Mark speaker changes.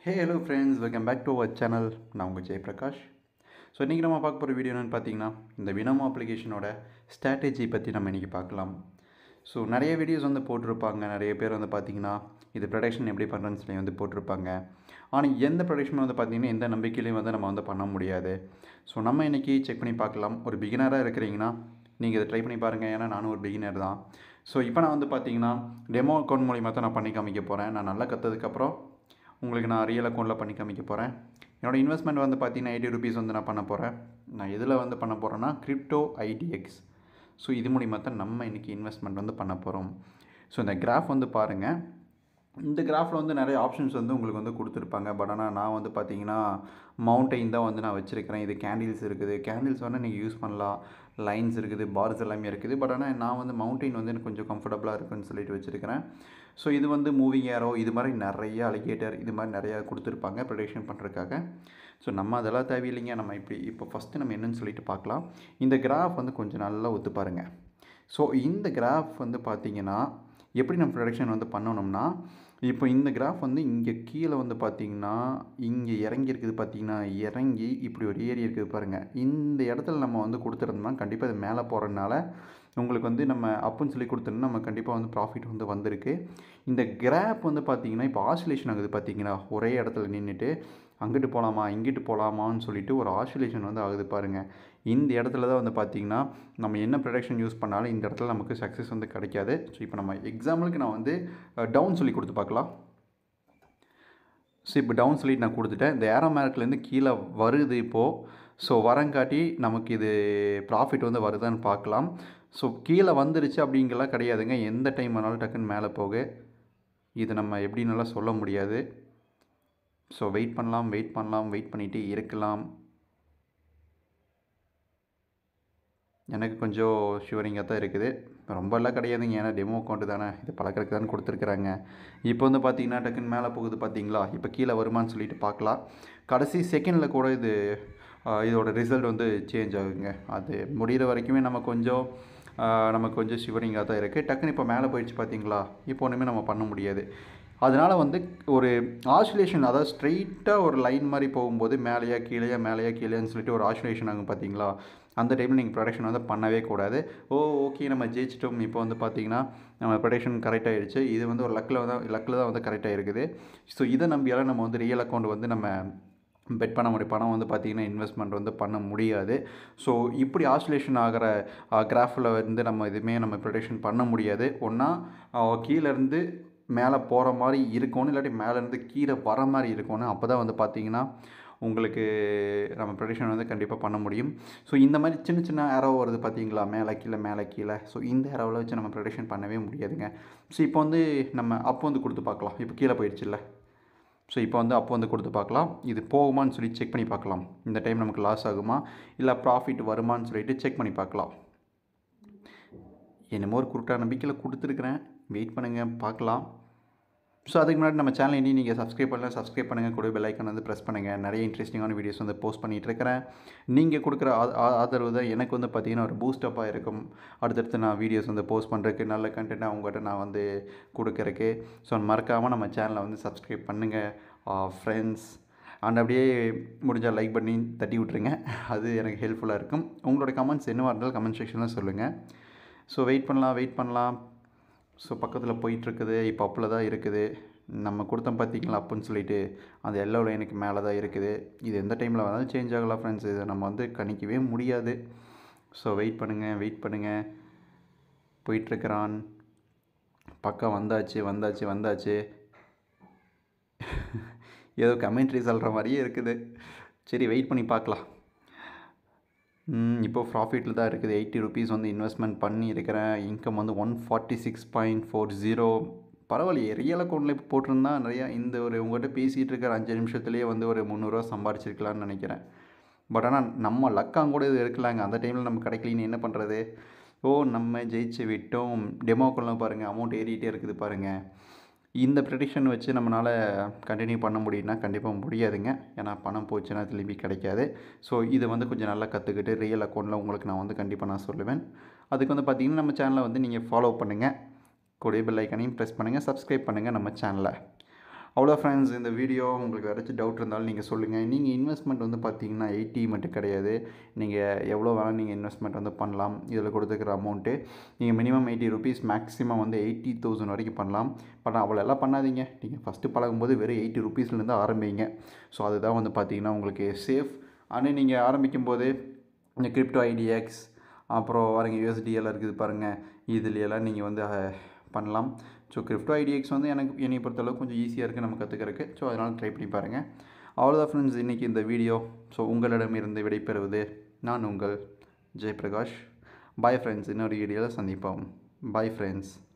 Speaker 1: Hey hello friends, welcome back to our channel. நான் உங்கள் Jayaprakash. So இன்றைக்கி நம்ம பார்க்க போகிற வீடியோ என்னென்னு பார்த்தீங்கன்னா இந்த வினோமோ அப்ளிகேஷனோட ஸ்ட்ராட்டஜி பற்றி நம்ம இன்றைக்கி பார்க்கலாம். ஸோ நிறைய வீடியோஸ் வந்து போட்டிருப்பாங்க, நிறைய பேர் வந்து பார்த்திங்கன்னா இது ப்ரொடக்ஷன் எப்படி பண்ணுறேன்னு சொல்லி வந்து போட்டிருப்பாங்க. ஆனால் எந்த ப்ரொடக்ஷன் வந்து பார்த்திங்கன்னா எந்த நம்பிக்கையிலையும் வந்து நம்ம வந்து பண்ண முடியாது. ஸோ நம்ம இன்றைக்கி செக் பண்ணி பார்க்கலாம். ஒரு பிகினராக இருக்கிறீங்கன்னா நீங்கள் இதை ட்ரை பண்ணி பாருங்கள், ஏன்னா நானும் ஒரு பிகினர் தான். ஸோ இப்போ நான் வந்து பார்த்திங்கன்னா டெமோ அக்கௌண்ட் மூலிமா தான் நான் பண்ணி காமிக்க போகிறேன். நான் நல்லா கற்றதுக்கப்புறம் உங்களுக்கு நான் ரியல் அக்கௌண்ட்டில் பண்ணி காமிக்க போகிறேன். என்னோடய இன்வெஸ்ட்மெண்ட் வந்து பார்த்தீங்கன்னா 80 rupees வந்து நான் பண்ண போகிறேன். நான் எதில் வந்து பண்ண போகிறேன்னா கிரிப்டோ ஐடிஎக்ஸ். ஸோ இது மூலிமா தான் நம்ம இன்றைக்கி இன்வெஸ்ட்மெண்ட் வந்து பண்ண போகிறோம். ஸோ இந்த கிராஃப் வந்து பாருங்கள். இந்த கிராஃபில் வந்து நிறைய ஆப்ஷன்ஸ் வந்து உங்களுக்கு வந்து கொடுத்துருப்பாங்க. பட் ஆனால் நான் வந்து பார்த்தீங்கன்னா மவுண்டெயின் தான் வந்து நான் வச்சுருக்கிறேன். இது கேண்டில்ஸ் இருக்குது, கேண்டில்ஸ் வேணால் நீங்கள் யூஸ் பண்ணலாம். லைன்ஸ் இருக்குது, பார்ஸ் எல்லாமே இருக்குது. பட் ஆனால் நான் வந்து மவுண்டெயின் வந்து எனக்கு கொஞ்சம் கம்ஃபர்டபுளாக இருக்குன்னு சொல்லிட்டு வச்சுருக்கிறேன். ஸோ இது வந்து மூவிங் ஏரோ, இது மாதிரி நிறைய அலிகேட்டர், இது மாதிரி நிறையா கொடுத்துருப்பாங்க ப்ரொடக்ஷன் பண்ணுறதுக்காக. ஸோ நம்ம அதெல்லாம் தேவையில்லைங்க. நம்ம இப்போ ஃபஸ்ட்டு நம்ம என்னென்னு சொல்லிட்டு பார்க்கலாம். இந்த கிராஃப் வந்து கொஞ்சம் நல்லா ஒத்து பாருங்கள். ஸோ இந்த கிராஃப் வந்து பார்த்திங்கன்னா எப்படி நம்ம ப்ரொடக்ஷன் வந்து பண்ணணும்னா, இப்போ இந்த கிராஃப் வந்து இங்கே கீழே வந்து பார்த்திங்கன்னா இங்கே இறங்கி இருக்குது, பார்த்திங்கன்னா இறங்கி இப்படி ஒரு ஏரி இருக்குது பாருங்கள். இந்த இடத்துல நம்ம வந்து கொடுத்துருந்தோம்னா கண்டிப்பாக அது மேலே போகிறதுனால உங்களுக்கு வந்து நம்ம அப்புன்னு சொல்லி கொடுத்துருந்தோம், நம்ம கண்டிப்பாக வந்து ப்ராஃபிட் வந்து வந்திருக்கு. இந்த கிராஃப் வந்து பார்த்திங்கன்னா இப்போ ஆசிலேஷன் ஆகுது பார்த்திங்கன்னா, ஒரே இடத்துல நின்றுட்டு அங்கிட்டு போகலாமா இங்கிட்டு போகலாமான்னு சொல்லிட்டு ஒரு ஆசிலேஷன் வந்து ஆகுது பாருங்கள். இந்த இடத்துல தான் வந்து பார்த்திங்கன்னா நம்ம என்ன ப்ரொடக்ஷன் யூஸ் பண்ணாலும் இந்த இடத்துல நமக்கு சக்ஸஸ் வந்து கிடைக்காது. ஸோ இப்போ நம்ம எக்ஸாம்பிளுக்கு நான் வந்து டவுன் சொல்லி கொடுத்து பார்க்கலாம். ஸோ இப்போ டவுன் சொல்லிட்டு நான் கொடுத்துட்டேன். இந்த ஏரோ மார்க்லேருந்து கீழே வருது இப்போது. ஸோ வரங்காட்டி நமக்கு இது ப்ராஃபிட் வந்து வருதான்னு பார்க்கலாம். ஸோ கீழே வந்துருச்சு அப்படிங்கலாம் கிடையாதுங்க. எந்த டைம் வேணாலும் டக்குன்னு மேலே போக இது நம்ம எப்படின்னால சொல்ல முடியாது. ஸோ வெயிட் பண்ணிகிட்டே இருக்கலாம். எனக்கு கொஞ்சம் ஷுவரிங்காக தான் இருக்குது, ரொம்பலாம் கிடையாதுங்க. ஏன்னா டெமோ அக்கௌண்ட்டு தானே, இது பழக்கிறதுக்கு தான் கொடுத்துருக்குறாங்க. இப்போ வந்து பார்த்திங்கன்னா டக்குன்னு மேலே போகுது பார்த்திங்களா. இப்போ கீழே வருமானு சொல்லிட்டு பார்க்கலாம். கடைசி செகண்டில் கூட இதோட ரிசல்ட் வந்து சேஞ்ச் ஆகுங்க. அது முடிகிற வரைக்குமே நமக்கு கொஞ்சம் ஷிவரிங்காக தான் இருக்குது. டக்குன்னு இப்போ மேலே போயிடுச்சு பார்த்திங்களா. இப்போ ஒன்றுமே நம்ம பண்ண முடியாது. அதனால் வந்து ஒரு ஆசிலேஷன், அதாவது ஸ்ட்ரெயிட்டாக ஒரு லைன் மாதிரி போகும்போது மேலேயா கீழேன்னு சொல்லிட்டு ஒரு ஆசிலேஷன் ஆகும் பார்த்திங்களா. அந்த டைமில் நீங்கள் ப்ரொடக்ஷன் வந்து பண்ணவே கூடாது. ஓகே நம்ம ஜெயிச்சிட்டோம், இப்போ வந்து பார்த்திங்கன்னா நம்ம ப்ரொடக்ஷன் கரெக்ட் ஆகிடுச்சு. இது வந்து ஒரு லக்கில் தான் வந்து கரெக்டாக இருக்குது. ஸோ இதை நம்பியால் நம்ம வந்து ரியல் அக்கௌண்ட் வந்து நம்ம பெட் பண்ண முடியும். பணம் வந்து பார்த்திங்கன்னா இன்வெஸ்ட்மெண்ட் வந்து பண்ண முடியாது. ஸோ இப்படி ஆசிலேஷன் ஆகிற கிராஃபில் வந்து நம்ம ப்ரொடக்ஷன் பண்ண முடியாது. ஒன்றா கீழேருந்து மேலே போகிற மாதிரி இருக்கணும், இல்லாட்டி மேலேருந்து கீழே வர மாதிரி இருக்கணும். அப்போ தான் வந்து பார்த்திங்கன்னா உங்களுக்கு நம்ம ப்ரொடக்ஷன் வந்து கண்டிப்பாக பண்ண முடியும். ஸோ இந்த மாதிரி சின்ன சின்ன ஏரோ வருது பார்த்திங்களா, மேலே கீழே. ஸோ இந்த ஏரோவில் வச்சு நம்ம ப்ரொடக்ஷன் பண்ணவே முடியாதுங்க. ஸோ இப்போ வந்து நம்ம அப்போ வந்து கொடுத்து பார்க்கலாம். இப்போ கீழே போயிடுச்சுல்ல. ஸோ இப்போ வந்து அப்போ வந்து கொடுத்து பார்க்கலாம். இது போகுமான்னு சொல்லி செக் பண்ணி பார்க்கலாம். இந்த டைம் நமக்கு லாஸ் ஆகுமா இல்லை ப்ராஃபிட் வருமானு சொல்லிட்டு செக் பண்ணி பார்க்கலாம். என்னமோ ஒரு குருட்டான நம்பிக்கையில் கொடுத்துருக்குறேன். வெயிட் பண்ணுங்கள், பார்க்கலாம். ஸோ அதுக்கு முன்னாடி நம்ம சேனல் இனி நீங்கள் சப்ஸ்கிரைப் பண்ணுங்கள். கூட பெல் ஐக்கான் வந்து ப்ரெஸ் பண்ணுங்கள். நிறைய இன்ட்ரெஸ்டிங்கான வீடியோஸ் வந்து போஸ்ட் பண்ணிகிட்ருக்கிறேன். நீங்கள் கொடுக்குற ஆதரவு தான் எனக்கு வந்து பார்த்திங்கன்னா ஒரு பூஸ்டப்பாக இருக்கும். அடுத்தடுத்து நான் வீடியோஸ் வந்து போஸ்ட் பண்ணுறதுக்கு, நல்ல கண்டென்ட்டாக உங்கள்கிட்ட நான் வந்து கொடுக்குறக்கு. ஸோ மறக்காமல் நம்ம சேனலை வந்து சப்ஸ்கிரைப் பண்ணுங்கள் ஃப்ரெண்ட்ஸ். அண்ட் அப்படியே முடிஞ்சால் லைக் பண்ணி தட்டி விட்ருங்க, அது எனக்கு ஹெல்ப்ஃபுல்லாக இருக்கும். உங்களோட கமெண்ட்ஸ் என்னவாக இருந்தாலும் கமெண்ட் செக்ஷனில் சொல்லுங்கள். ஸோ வெயிட் பண்ணலாம். ஸோ பக்கத்தில் போயிட்டுருக்குது. இப்போ அப்பில் தான் இருக்குது. நம்ம கொடுத்தோம் பார்த்திங்களா அப்புன்னு சொல்லிட்டு, அந்த எல்லோ லைனுக்கு மேலே தான் இருக்குது. இது எந்த டைமில் வேணாலும் சேஞ்ச் ஆகலாம் ஃப்ரெண்ட்ஸ். இதை நம்ம வந்து கணிக்கவே முடியாது. ஸோ வெயிட் பண்ணுங்கள். போயிட்டுருக்கிறான். பக்கம் வந்தாச்சு. ஏதோ கமெண்ட்ரி சொல்கிற மாதிரியே இருக்குது. சரி வெயிட் பண்ணி பார்க்கலாம். இப்போது ப்ராஃபிட்டில் தான் இருக்குது. 80 rupees வந்து இன்வெஸ்ட்மெண்ட் பண்ணி இருக்கிறேன். இன்கம் வந்து 146.40. பரவாயில்லையே. ரியல் அக்கௌண்ட்டில் இப்போ போட்டிருந்தா நிறையா இந்த ஒரு உங்கள்கிட்ட பேசிகிட்டு இருக்கிற 5 நிமிஷத்துலேயே வந்து ஒரு 300 சம்பாரிச்சிருக்கலான்னு நினைக்கிறேன். பட் ஆனால் நம்ம லக்காங்க கூட இது இருக்கலாங்க. அந்த டைமில் நம்ம கிடைக்கலன்னு என்ன பண்ணுறது. நம்ம ஜெயிச்சு விட்டோம். டெமோ அக்கௌண்ட்டில் பாருங்கள், அமௌண்ட் ஏறிட்டே இருக்குது பாருங்கள். இந்த ப்ரெடிக்ஷன் வச்சு நம்மளால் கண்டினியூ பண்ண முடியும்னா கண்டிப்பாக முடியாதுங்க. ஏன்னா பணம் போச்சுன்னா திரும்பி கிடைக்காது. ஸோ இதை வந்து கொஞ்சம் நல்லா கற்றுக்கிட்டு ரியல் அக்கௌண்ட்டில் உங்களுக்கு நான் வந்து கண்டிப்பாக நான் சொல்லுவேன். அதுக்கு வந்து பார்த்திங்கன்னா நம்ம சேனலை வந்து நீங்கள் ஃபாலோ பண்ணுங்கள். கூடவே பெல் ஐக்கானையும் ப்ரெஸ் பண்ணுங்கள், சப்ஸ்கிரைப் பண்ணுங்கள் நம்ம சேனலை. அவ்வளோ ஃப்ரெண்ட்ஸ், இந்த வீடியோ உங்களுக்கு ஏதாச்சும் டவுட் இருந்தாலும் நீங்கள் சொல்லுங்கள். நீங்கள் இன்வெஸ்ட்மெண்ட் வந்து பார்த்தீங்கன்னா 80 மட்டும் கிடையாது. நீங்கள் எவ்வளோ வேணால் நீங்கள் இன்வெஸ்ட்மெண்ட் வந்து பண்ணலாம். இதில் கொடுத்துருக்குற அமௌண்ட்டு நீங்கள் மினிமம் 80 ருபீஸ், மேக்ஸிமம் வந்து 80,000 வரைக்கும் பண்ணலாம். பட் அவ்வளோ எல்லாம் பண்ணாதீங்க. நீங்கள் ஃபஸ்ட்டு பழகும்போது வெறும் 80 ருபீஸ்லேருந்து ஆரம்பிங்க. ஸோ அதுதான் வந்து பார்த்தீங்கன்னா உங்களுக்கு சேஃப். ஆனால் நீங்கள் ஆரம்பிக்கும்போது இந்த கிரிப்டோ ஐடிஎக்ஸ், அப்புறம் பாருங்கள் யூஎஸ்டிஎல் இருக்குது பாருங்கள், இதுலையெல்லாம் நீங்கள் வந்து பண்ணலாம். ஸோ கிரிப்டோ ஐடிஎக்ஸ் வந்து என்னை பொறுத்தளவுக்கு கொஞ்சம் ஈஸியாக இருக்குது நம்ம கற்றுக்கிறதுக்கு. ஸோ அதனால் ட்ரை பண்ணி பாருங்கள். அவ்வளோதான் ஃப்ரெண்ட்ஸ், இன்றைக்கி இந்த வீடியோ. ஸோ உங்களிடமிருந்து விடைபெறுவது நான் உங்கள் ஜெயபிரகாஷ். பாய் ஃப்ரெண்ட்ஸ், இன்னொரு வீடியோவில் சந்திப்போம். Bye friends.